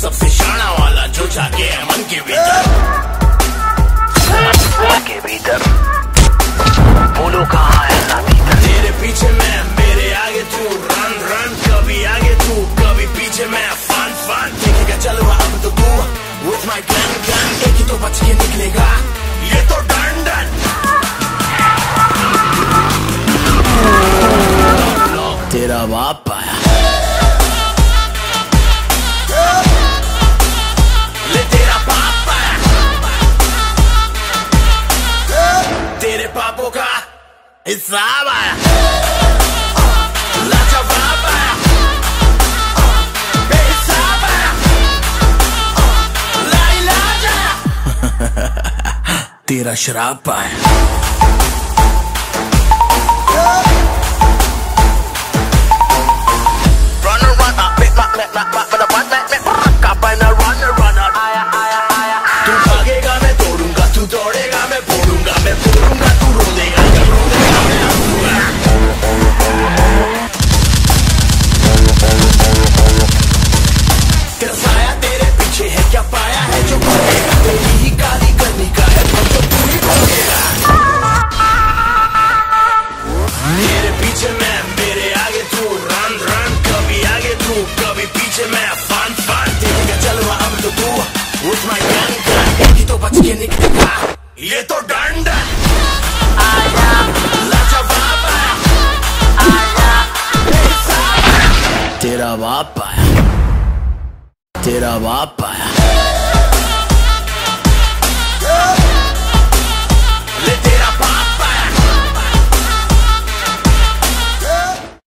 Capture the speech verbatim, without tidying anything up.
सबसे शाना वाला जो जाके है मन के भीतर, मन के भीतर। बोलो कहाँ है साथी? तेरे पीछे मैं, मेरे आगे तू, रन रन, कभी आगे तू, कभी पीछे मैं, फन फन। देखेगा चलो अब तो तू, with my gun gun, एक ही तो बच के निकलेगा, ये तो डन डन। तेरा बाप आया, ले तेरा बाप आया, तेरे पापों का हिसाब आया, लाजवाब आया, बेहिसाब आया, लाइलाज आया, तेरा शराब आया। तू भागेगा मैं तोड़ूंगा, तू दौड़ेगा मैं फोड़ूंगा, मैं फोड़ूंगा तू रोदेगा, जब रोदेगा मैं हंसूंगा। तेरा साया तेरे पीछे है, क्या पाया है जो भागेगा, तेरी ही काली करनी का है तो जो तू ही भागेगा। तेरे पीछे मैं, मेरे आगे तू, रन रन, कभी आगे तू, कभी पीछे मैं, फन फन। देखेगा चलो अब तो तू, with my gun gun, एक ही तो बच के निकलेगा, ये तो डन डन। आया लाजवाब आया, आया बेहिसाब आया, तेरा बाप आया, तेरा बाप आया।